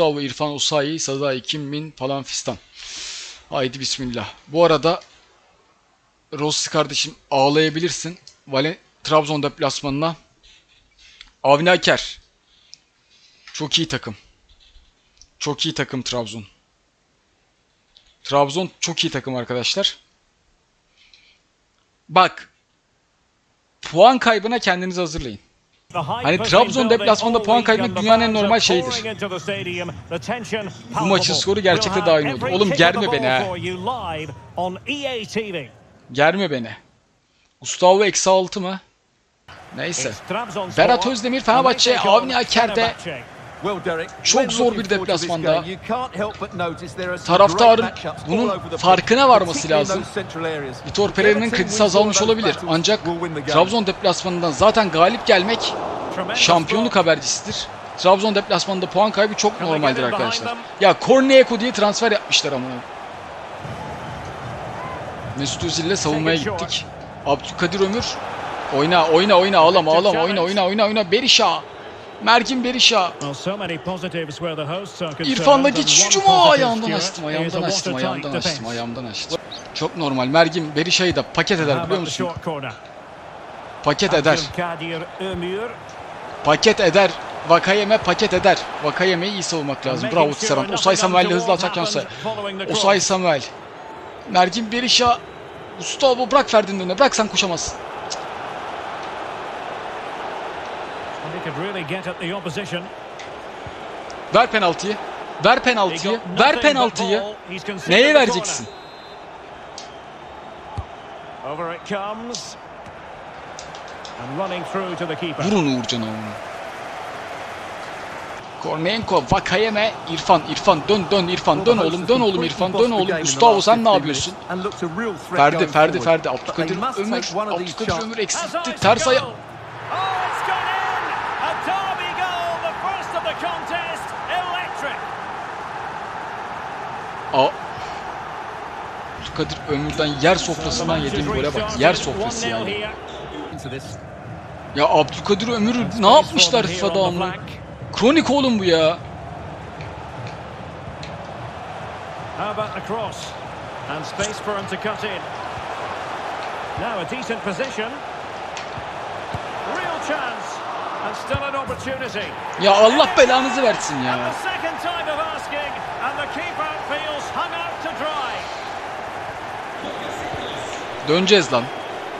Gustavo, İrfan, Osayi, Sazai, Kim Min falan fistan. Haydi bismillah. Bu arada Rossi kardeşim ağlayabilirsin. Trabzon deplasmanına. Avni Aker. Çok iyi takım. Çok iyi takım Trabzon. Trabzon çok iyi takım arkadaşlar. Bak. Puan kaybına kendinizi hazırlayın. Hani Trabzon deplasmanda puan kaybetmek dünyanın en normal şeyidir. Bu maçın skoru gerçekte daha iyi oldu. Oğlum germe beni ha. Germe beni. Gustavo -6 mı? Neyse. Berat Özdemir Fenerbahçe, Avni Aker'de çok zor bir deplasmanda. Taraftarın bunun farkına varması lazım. Vitor Pereira'nın kredisi azalmış olabilir. Ancak Trabzon deplasmanından zaten galip gelmek şampiyonluk habercisidir. Trabzon deplasmanında puan kaybı çok normaldir arkadaşlar. Ya Korneyeko diye transfer yapmışlar ama. Mesut Özil ile savunmaya gittik. Abdülkadir Ömür. Oyna ağlama. Berisha. Merkin Berisha. İrfan'la geçiş hücumu. Ayağımdan açtım. Çok normal. Merkin Berisha'yı da paket eder biliyor musun? Paket eder. Vakayeme paket eder. Vakayeme'yi iyi savunmak lazım. Bravo Tisserand. Osay Samuel'le hızlı atak şansı. Osay Samuel. Merkin Berisha. Gustavo bırak Ferdi'nin önüne. Bırak sen koşamazsın. Ver penaltıyı. Ver penaltıyı. Neye vereceksin? Vurun Uğurcan'a onu. Korniyenko, Vakayeme, İrfan, dön İrfan, dön oğlum İrfan, dön oğlum. Gustavo sen ne yapıyorsun? Ferdi, Abdülkadir Ömür eksiltti, ters ayağı. Abdülkadir Ömür'den yer sofrasından yediğim gole bak, yer sofrası yani. Ya Abdülkadir Ömür'ü ne yapmışlar FIFA'da amına? Kronik oğlum bu ya. Ya Allah belanızı versin ya. Döneceğiz lan.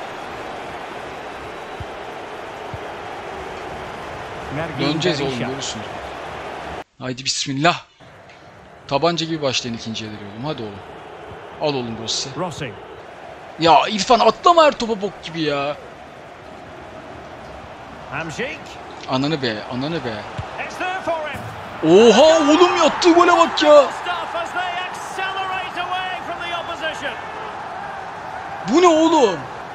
Döneceğiz oğlum görürsün. Haydi bismillah. Tabanca gibi başlayın ikinci yarı oğlum. Hadi oğlum. Al oğlum Rossi. Ya İrfan atlama her topa bok gibi ya. Ananı be. Oha oğlum yattığı gole bak ya. Bu ne oğlum?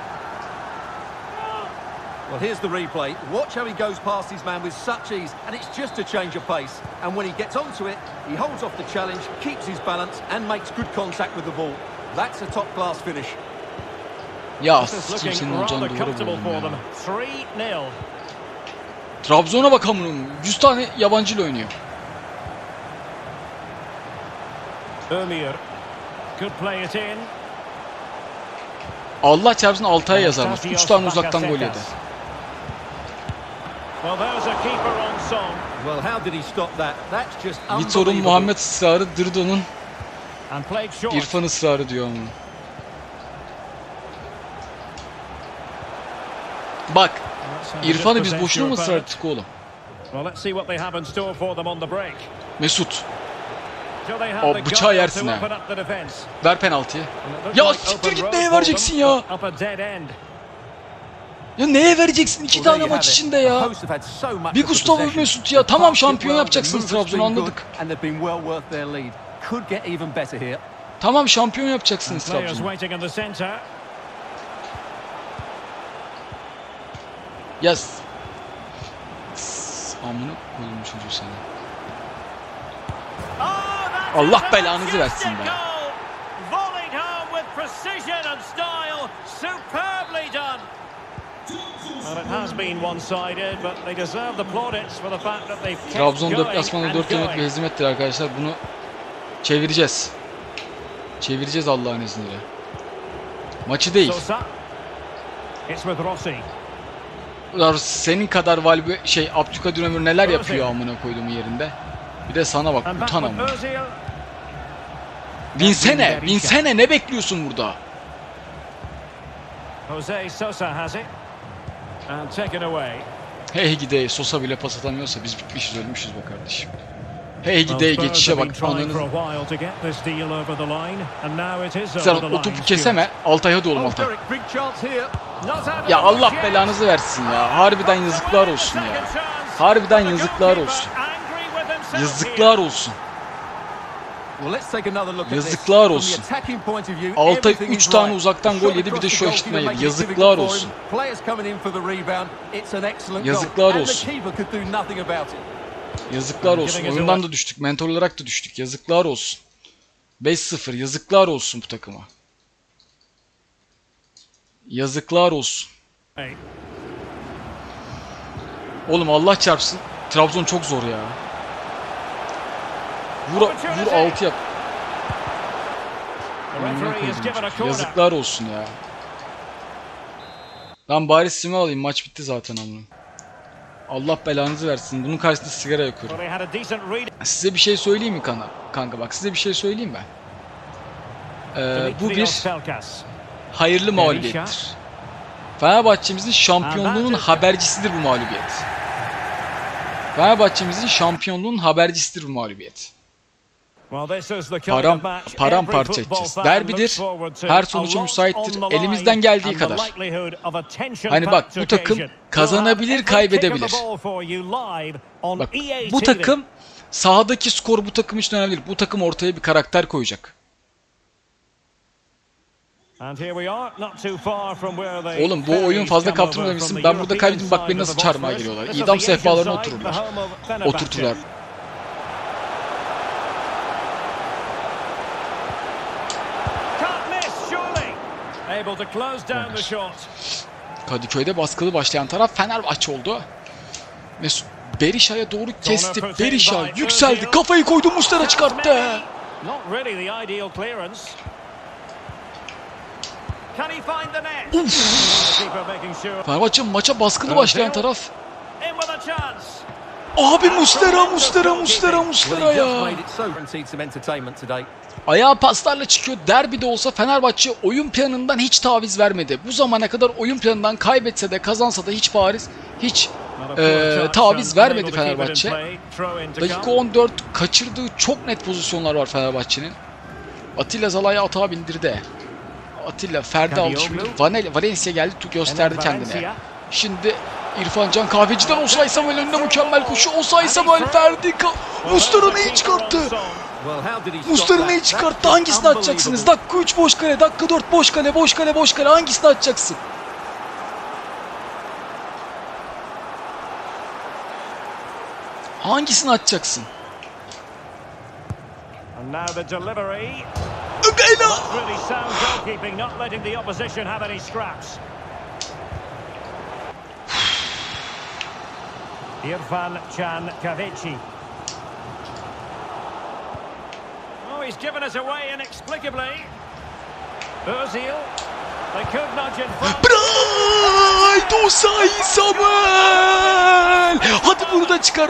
Well, here's the replay. Watch how he goes past his man with such ease, and it's just a change of pace. And when he gets onto it, he holds off the challenge, keeps his balance, and makes good contact with the ball. That's a top-class finish. Ya kimsenin olacağını doğru ya. Trabzon'a bakalım. 100 tane yabancıyla oynuyor. Allah çarpsın Altay'a yazarmış. 3 tane uzaktan gol yedi. Vitor'un Muhammed ısrarı, Dırdo'nun İrfan ısrarı diyor ama. Bak, İrfan'ı biz boşuna mı ısrar ettik oğlum? Mesut. O bıçağı yersin ha. Ver penaltıyı. Ya siktir git, neye vereceksin ya? Ya neye vereceksin 2 tane maç içinde ya? Bir Gustavo Mesut ya. Tamam şampiyon yapacaksınız Trabzon'u anladık. Tamam şampiyon yapacaksınız Trabzon'u. Yes. Amına koyayım çocuğu sana. Allah belanızı versin be. Trabzon deplasmanı 4 yemek bir hezimettir arkadaşlar. Bunu çevireceğiz. Çevireceğiz Allah'ın izniyle. Maçı değil. Senin kadar Abdülkadir Ömür neler yapıyor amına koyduğum yerinde. Bir de sana bak, utan amına. Binsene ne bekliyorsun burada? Hey gide Sosa bile pas atamıyorsa biz bitmişiz, ölmüşüz be kardeşim. Hey gide geçişe bak ananı. Sen o topu keseme. Altay hadi oğlum Altay. Ya Allah belanızı versin ya. Harbiden yazıklar olsun ya. Harbiden yazıklar olsun. Yazıklar olsun. Yazıklar olsun. Altay 3 tane uzaktan gol yedi, bir de şu eşitme yedi. Yazıklar olsun. Yazıklar olsun. Yazıklar olsun. Oyundan da düştük. Mentor olarak da düştük. Yazıklar olsun. 5-0. Yazıklar olsun bu takıma. Yazıklar olsun. Oğlum Allah çarpsın. Trabzon çok zor ya. Vur 6 yap. Yazıklar olsun ya. Ben bari simi alayım. Maç bitti zaten amına. Allah belanızı versin. Bunun karşısında sigara yakıyorum. Size bir şey söyleyeyim mi kanka? Bak size bir şey söyleyeyim ben. Bu bir hayırlı mağlubiyettir. Fenerbahçe'mizin şampiyonluğunun habercisidir bu mağlubiyet. Fenerbahçe'mizin şampiyonluğunun habercisidir bu mağlubiyet. Paramparça edeceğiz. Derbidir. Her sonuca müsaittir. Elimizden geldiği kadar. Hani bak bu takım kazanabilir, kaybedebilir. Bak bu takım sahadaki skor bu takım için önemli değil. Bu takım ortaya bir karakter koyacak. Oğlum bu oyun fazla kaptırmamışsın. Ben burada kaybettim, bak beni nasıl çarmıha geliyorlar. İdam sehpalarına oturturlar. Kadıköy'de baskılı başlayan taraf Fenerbahçe oldu. Mesut Berisha'ya doğru kesti. Berisha yükseldi. Kafayı koydu. Muslera çıkarttı. Fenerbahçe maça baskılı başlayan taraf. Abi Muslera ya. Ayağı paslarla çıkıyor. Derbide olsa Fenerbahçe oyun planından hiç taviz vermedi. Bu zamana kadar oyun planından kaybetse de kazansa da hiç taviz vermedi Fenerbahçe. Dakika 14 kaçırdığı çok net pozisyonlar var Fenerbahçe'nin. Atilla Zalai'ye atağa bindirdi. Atilla Ferdi aldı şimdi. Valencia geldi, gösterdi kendine. Şimdi İrfan Can Kahveci'den Osay Samuel önüne mükemmel koşu. Osay Samuel Ferdi Muslera'nı iyi çıkarttı. Muslera'nı iyi çıkarttı. Hangisini atacaksınız? Dakika 3 boş kale, dakika 4 boş kale. Hangisini atacaksın? Hangisini atacaksın? İrfan Can Kahveci. Oh, he's given us away inexplicably. Özil. They could nudge in front. Bright Osay Samuel. Hadi bunu da çıkar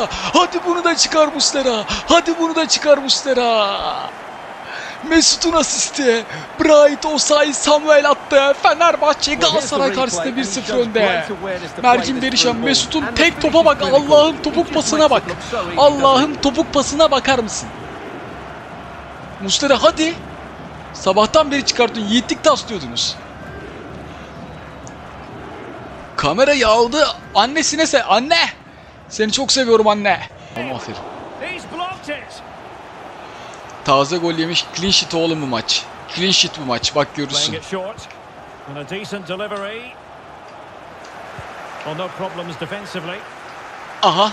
Muslera. Mesut'un asisti. Bright Osay Samuel attı. Fenerbahçe Galatasaray karşısında 1-0 önde. Mergin Berisha, Mesut'un tek topa bak. Allah'ın topuk pasına bak. Allah'ın topuk pasına bakar mısın? Muslera hadi. Sabahtan beri çıkarttın. Yiğitlik taslıyordunuz. Kamerayı aldı. Annesine anne. Seni çok seviyorum anne. Aferin. Taze gol yemiş. Clean sheet oğlum bu maç. Clean sheet bu maç. Bak görürsün. Aha.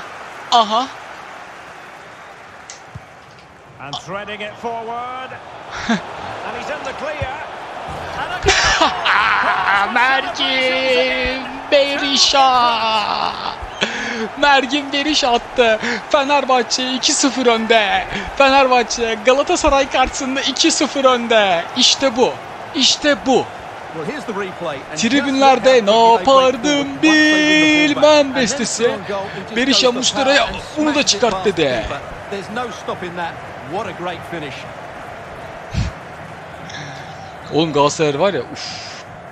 Mergin Berisha! Mergin Berisha attı. Fenerbahçe 2-0 önde. Fenerbahçe Galatasaray karşısında 2-0 önde. İşte bu. İşte bu. Tribünlerde ne yapardım bilmem bestesi. Berisha Muslera'ya bunu da çıkart dedi. Oğlum Galatasaray var ya, uff.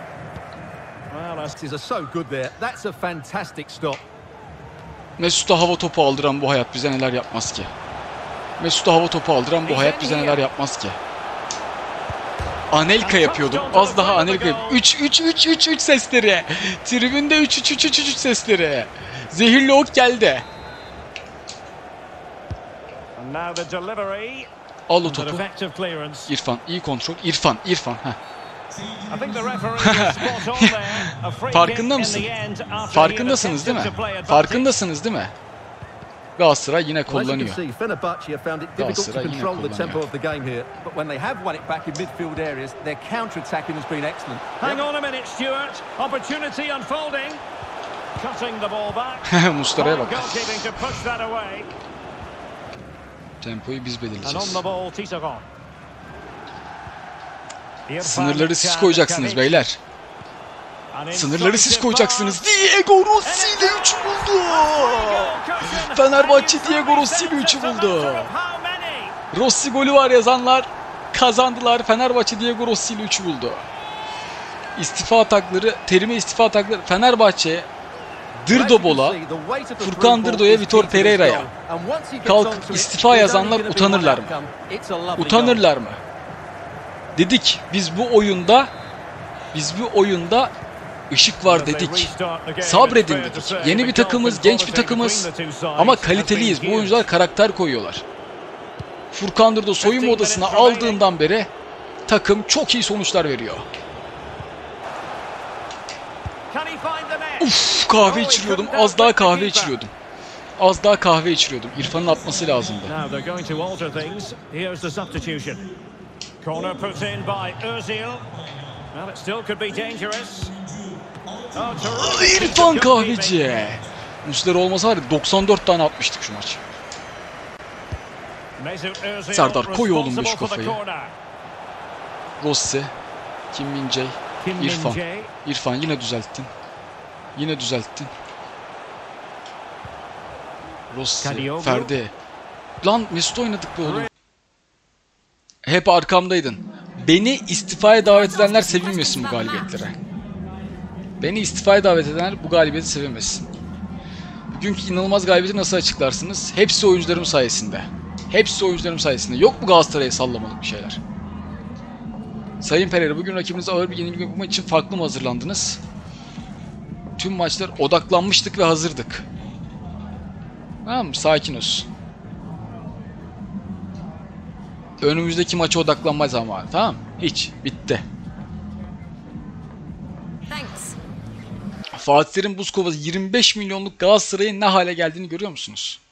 Mesut'a hava topu aldıran bu hayat bize neler yapmaz ki? Mesut'a hava topu aldıran bu hayat bize neler yapmaz ki? Anelka yapıyordum. Az daha Anelka yapıyordum. 3 sesleri. Tribünde 3 sesleri. Zehirli ok geldi. Al o topu. İrfan iyi kontrol. İrfan. Heh. Farkında mısın? Farkındasınız değil mi? Farkındasınız değil mi? Galatasaray yine kullanıyor. Galatasaray yine kullanıyor. Muslera'ya bak. Tempoyu biz belirleyeceğiz. Sınırları siz koyacaksınız beyler. Sınırları siz koyacaksınız. Diego Rossi ile 3 buldu. Fenerbahçe Diego Rossi ile 3'ü buldu. Rossi golü var yazanlar kazandılar. Fenerbahçe Diego Rossi ile 3'ü buldu. İstifa atakları, terime istifa atakları Fenerbahçe Dırdobol'a, Furkan Dırdo'ya, Vitor Pereira'ya kalkıp istifa yazanlar utanırlar mı? Utanırlar mı? Dedik biz bu oyunda ışık var dedik. Sabredin dedik. Yeni bir takımız, genç bir takımız ama kaliteliyiz. Bu oyuncular karakter koyuyorlar. Furkan Dırdo soyunma odasına aldığından beri takım çok iyi sonuçlar veriyor. Uf, kahve içiriyordum. Az daha kahve içiriyordum. Az daha kahve içiriyordum. İrfan'ın atması lazımdı. Corner put in by Özil. Well, it still could be dangerous. İrfan kahveci. Muslera olmasa var ya 94 tane atmıştık şu maç. Serdar koy oğlum be şu kafayı. Rossi, Kim Min-jae, İrfan. İrfan yine düzelttin. Yine düzelttin. Rossi, Ferdi. Lan Mesut oynadık be oğlum. Hep arkamdaydın. Beni istifaya davet edenler sevinmesin bu galibiyetlere. Beni istifaya davet edenler bu galibiyeti sevinmesin. Bugünkü inanılmaz galibiyeti nasıl açıklarsınız? Hepsi oyuncularım sayesinde. Hepsi oyuncularım sayesinde. Yok mu Galatasaray'a sallamalık bir şeyler? Sayın Pereira, bugün rakibinize ağır bir yenilgi yapmak için farklı mı hazırlandınız? Tüm maçlar odaklanmıştık ve hazırdık. Tamam mı? Sakin olsun. Önümüzdeki maça odaklanma zamanı. Tamam? Hiç. Bitti. Fatih Terim buz kovası 25 milyonluk Galatasaray'ın ne hale geldiğini görüyor musunuz?